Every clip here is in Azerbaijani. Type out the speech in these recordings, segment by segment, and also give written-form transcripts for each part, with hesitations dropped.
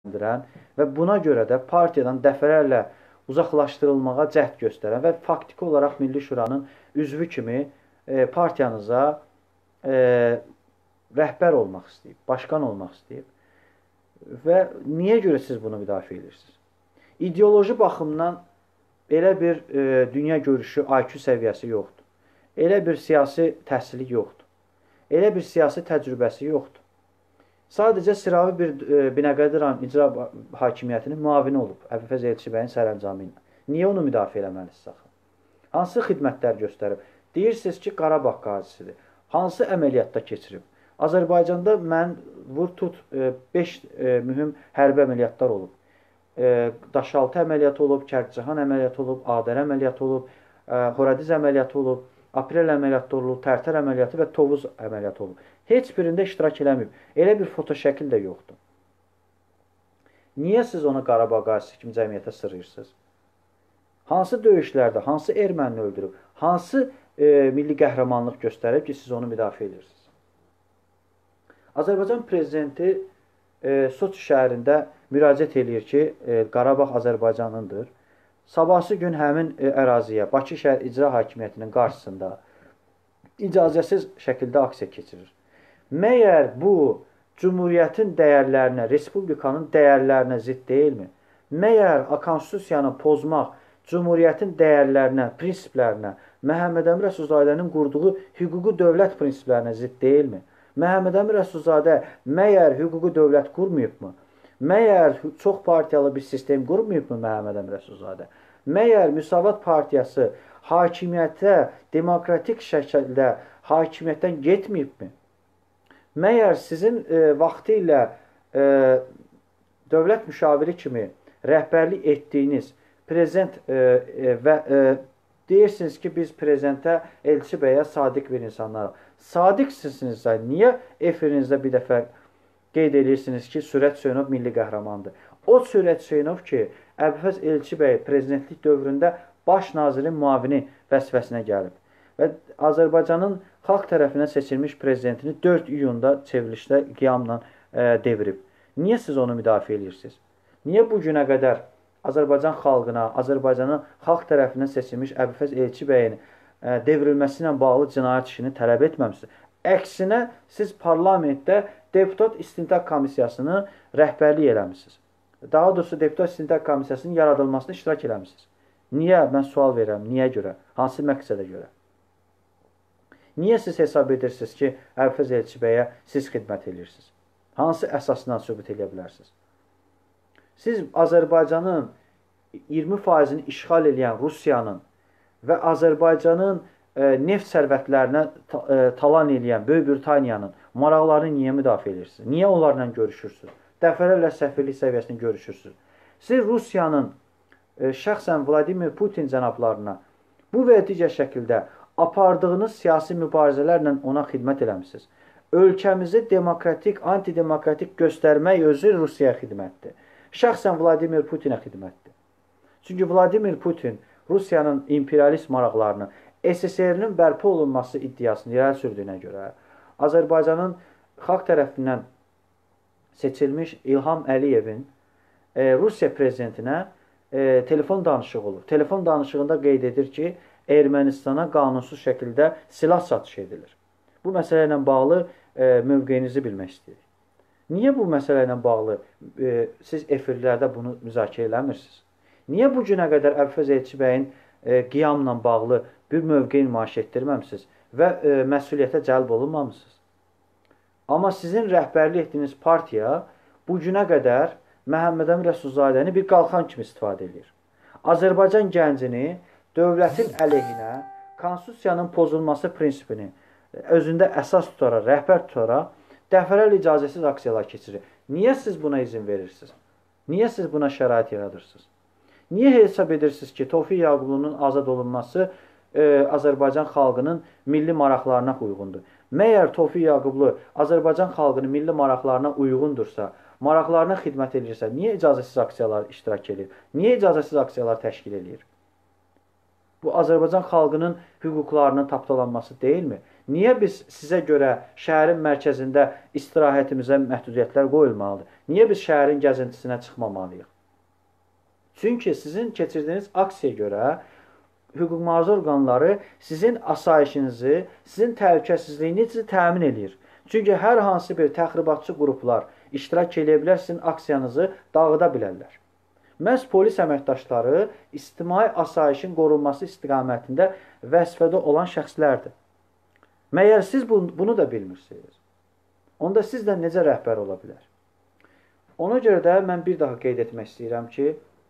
və buna görə də partiyadan dəfələrlə uzaqlaşdırılmağa cəhd göstərən və faktiki olaraq Milli Şuranın üzvü kimi partiyanıza rəhbər olmaq istəyib, başqan olmaq istəyib. Və niyə görə siz bunu müdafiə edirsiniz? İdeoloji baxımdan elə bir dünya görüşü, IQ səviyyəsi yoxdur. Elə bir siyasi təhsili yoxdur. Elə bir siyasi təcrübəsi yoxdur. Sadəcə sıravi bir Binəqədi rayon icra hakimiyyətinin müavini olub Əbülfəz Elçi bəyin sərəncamı ilə. Niyə onu müdafiə eləməlisiniz axı? Hansı xidmətlər göstərib? Deyirsiniz ki, Qarabağ qazisidir. Hansı əməliyyatda keçirib? Azərbaycanda mən vur tut 5 mühüm hərbi əməliyyatlar olub. Daşaltı əməliyyatı olub, Kərkcahan əməliyyatı olub, Adər əməliyyatı olub, Horadiz əməliyyatı olub, Aprel əməliyyatı olub, Tərtər əməliyyatı və Tovuz əməliyyatı olub. Heç birində iştirak eləməyib. Elə bir fotoşəkil də yoxdur. Niyə siz onu Qarabağ qazisi kimi cəmiyyətə sırrırsınız? Hansı döyüşlərdə, hansı erməni öldürüb, hansı milli qəhrəmanlıq göstərib ki, siz onu müdafiə edirsiniz? Azərbaycan prezidenti Soçi şəhərində müraciət edir ki, Qarabağ Azərbaycanındır. Sabahsı gün həmin əraziyə Bakı şəhər icra hakimiyyətinin qarşısında icazəsiz şəkildə aksiya keçirir. Məyər bu, Cumhuriyyətin dəyərlərinə, Respublikanın dəyərlərinə zidd deyilmi? Məyər Konstitusiyanı pozmaq Cumhuriyyətin dəyərlərinə, prinsiplərinə, Məhəmməd Əmin Rəsulzadənin qurduğu hüquqi dövlət prinsiplərinə zidd deyilmi? Məhəmməd Əmin Rəsulzadə məyər hüquqi dövlət qurmayıbmı? Məyər çox partiyalı bir sistem qurmayıbmı Məhəmməd Əmin Rəsulzadə? Məyər Müsavat Partiyası hakimiyyətə demokratik şəkildə hakimiyyətdən getməyibmi? Məyər sizin vaxtı ilə dövlət müşaviri kimi rəhbərlik etdiyiniz prezident və deyirsiniz ki, biz prezidentə Elçi bəyə sadiq bir insanlarıq. Sadiqsinizsə, niyə efirinizdə bir dəfə qeyd edirsiniz ki, Sürət Hüseynov milli qəhrəmandır? O Sürət Hüseynov ki, Əbülfəz Elçi bəy prezidentlik dövründə baş nazirin müavini vəzifəsinə gəlib və Azərbaycanın xalq tərəfindən seçilmiş prezidentini 4 iyunda çevrilişdə qiyamla devirib. Niyə siz onu müdafiə edirsiniz? Niyə bu günə qədər Azərbaycan xalqına, Azərbaycanın xalq tərəfindən seçilmiş Əbülfəz Elçi bəyin devrilməsi ilə bağlı cinayət işini tələb etməmişsiniz? Əksinə, siz parlamentdə Deputat İstintaq Komissiyasını rəhbərlik eləmişsiniz. Daha doğrusu Deputat İstintaq Komissiyasının yaradılmasına iştirak eləmişsiniz. Niyə? Mən sual verirəm. Niyə görə? Hansı məqsədə görə? Niyə siz hesab edirsiniz ki, Əbülfəz Elçi bəyə siz xidmət edirsiniz? Hansı əsasından sübut edə bilərsiniz? Siz Azərbaycanın 20%-ni işğal edən Rusiyanın və Azərbaycanın neft sərvətlərinə talan edən Böyük Britaniyanın maraqlarını niyə müdafiə edirsiniz? Niyə onlarla görüşürsünüz? Dəfələrlə səfirlik səviyyəsində görüşürsünüz. Siz Rusiyanın şəxsən Vladimir Putin cənablarına bu və digər şəkildə apardığınız siyasi mübarizələrlə ona xidmət eləmişsiniz. Ölkəmizi demokratik, antidemokratik göstərmək özü Rusiyaya xidmətdir. Şəxsən Vladimir Putinə xidmətdir. Çünki Vladimir Putin Rusiyanın imperialist maraqlarını, SSR-nin bərpa olunması iddiasını irəli sürdüyünə görə Azərbaycanın xalq tərəfindən seçilmiş İlham Əliyevin Rusiya prezidentinə telefon danışığı olur. Telefon danışığında qeyd edir ki, Ermənistana qanunsuz şəkildə silah satış edilir. Bu məsələ ilə bağlı mövqeyinizi bilmək istəyirik. Niyə bu məsələ ilə bağlı siz efirlərdə bunu müzakirə eləmirsiniz? Niyə bu günə qədər Əbülfəz Elçi bəyin qiyamla bağlı bir mövqey nümayiş etdirməmisiniz və məsuliyyətə cəlb olunmamışsınız? Amma sizin rəhbərlik etdiyiniz partiya bu günə qədər Məhəmməd Əmin Rəsulzadəni bir qalxan kimi istifadə edir. Azərbaycan gəncini dövlətin əleyhinə, konstitusiyanın pozulması prinsipini özündə əsas tutaraq, rəhbər tutaraq, dəfələrlə icazəsiz aksiyalar keçirir. Niyə siz buna izin verirsiniz? Niyə siz buna şərait yaradırsınız? Niyə hesab edirsiniz ki, Tofiq Yaqublu'nun azad olunması Azərbaycan xalqının milli maraqlarına uyğundur? Məyər Tofiq Yaqublu Azərbaycan xalqının milli maraqlarına uyğundursa, maraqlarına xidmət edirsə, niyə icazəsiz aksiyalar iştirak edir? Niyə icazəsiz aksiyalar təşkil edir? Bu, Azərbaycan xalqının hüquqlarının tapdalanması deyilmi? Niyə biz sizə görə şəhərin mərkəzində istirahətimizə məhdudiyyətlər qoyulmalıdır? Niyə biz şəhərin gəzintisinə çıxmamalıyıq? Çünki sizin keçirdiyiniz aksiyaya görə hüquq-mühafizə orqanları sizin asayişinizi, sizin təhlükəsizliyinizi təmin edir. Çünki hər hansı bir təxribatçı qruplar iştirak edə bilər, sizin aksiyanızı dağıda bilərlər. Məhz polis əməkdaşları ictimai asayişin qorunması istiqamətində vəzifədə olan şəxslərdir. Məyər siz bunu da bilmirsiniz? Onda siz də necə rəhbər ola bilər? Ona görə də mən bir daha qeyd etmək istəyirəm ki,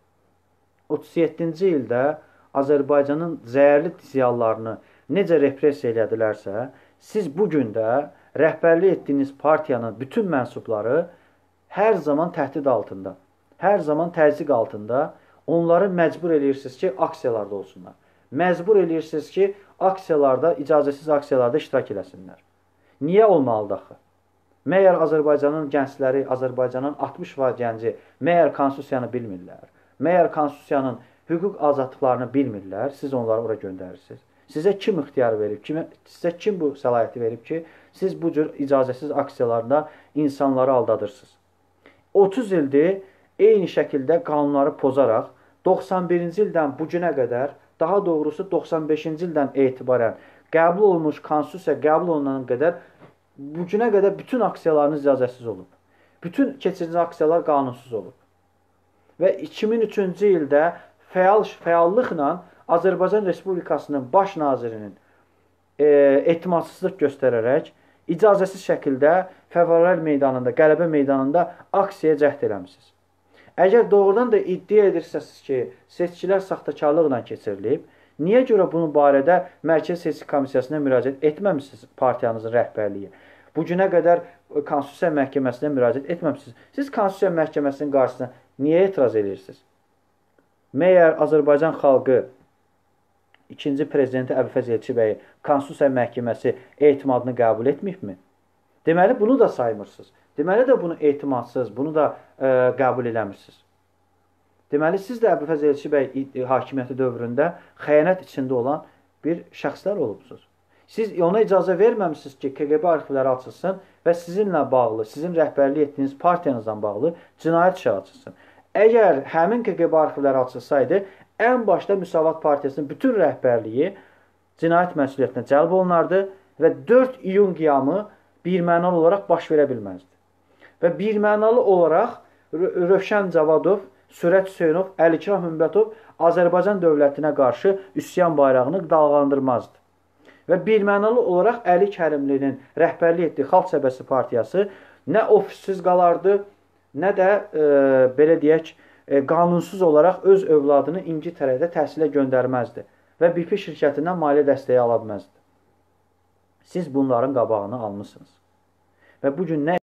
37-ci ildə Azərbaycanın zəhərli ziyalılarını necə repressiya elədilərsə, siz bugün də rəhbərlik etdiyiniz partiyanın bütün mənsubları hər zaman təhdid altında, hər zaman təzyiq altında onları məcbur edirsiniz ki, aksiyalarda olsunlar. Məcbur edirsiniz ki, aksiyalarda, icazəsiz aksiyalarda iştirak eləsinlər. Niyə olmalıdır axı? Məyər Azərbaycanın gəncləri, Azərbaycanın 60% gənci məyər konstitusiyanı bilmirlər? Məyər konstitusiyanın hüquq azadlıqlarını bilmirlər? Siz onları ora göndərirsiniz. Sizə kim ixtiyar verib? Sizə kim bu səlahiyyəti verib ki, siz bu cür icazəsiz aksiyalarda insanları aldadırsınız? 30 ildir eyni şəkildə qanunları pozaraq 91-ci ildən bu günə qədər, daha doğrusu 95-ci ildən etibarən qəbul olunmuş konstitusiya qəbul olunan qədər bu günə qədər bütün aksiyalarınız icazəsiz olub. Bütün keçirilmiş aksiyalar qanunsuz olub. Və 2003-cü ildə fəallıqla Azərbaycan Respublikasının baş nazirinin etimadsızlıq göstərərək icazəsiz şəkildə Fəvvarələr meydanında, Qələbə meydanında aksiyaya cəhd eləmişsiniz. Əgər doğrudan da iddia edirsiniz ki, seçkilər saxtakarlıqla keçirilib, niyə görə bunun barədə Mərkəzi Seçki Komissiyasına müraciət etməmişsiniz partiyanızın rəhbərliyi? Bu günə qədər Konstitusiya Məhkəməsinə müraciət etməmişsiniz. Siz Konstitusiya Məhkəməsinin qarşısına niyə etiraz edirsiniz? Məyər Azərbaycan xalqı ikinci prezidenti Əbülfəz Elçi bəyi Konstitusiya Məhkəməsi etimadını qəbul etməyibmi? Deməli, bunu da saymırsınız. Deməli də bunu etimadsız, bunu da qəbul eləmirsiniz. Deməli, siz də Əbülfəz Elçi bəy hakimiyyəti dövründə xəyanət içində olan bir şəxslər olubsunuz. Siz ona icazə verməmişsiniz ki, KQB arxivləri açılsın və sizinlə bağlı, sizin rəhbərlik etdiyiniz partiyanızdan bağlı cinayət işi açılsın. Əgər həmin KQB arxivləri açılsaydı, ən başda Müsavat Partiyasının bütün rəhbərliyi cinayət məsuliyyətinə cəlb olunardı və 4 iyun qiyamı birmənalı olaraq baş verə bilməzdi. Və birmənalı olaraq Rövşən Cavadov, Sürət Hüseynov, Əlikram Hümbətov Azərbaycan dövlətinə qarşı üsyan bayrağını dalğalandırmazdı. Və birmənalı olaraq Əli Kərimlinin rəhbərlik etdiyi Xalq Cəbhəsi Partiyası nə ofissiz qalardı, nə də belə deyək, qanunsuz olaraq öz övladını İngiltərədə təhsilə göndərməzdi və BP şirkətindən maliyyə dəstəyi ala bilməzdi. Siz bunların qabağını almışsınız. Və bugün nə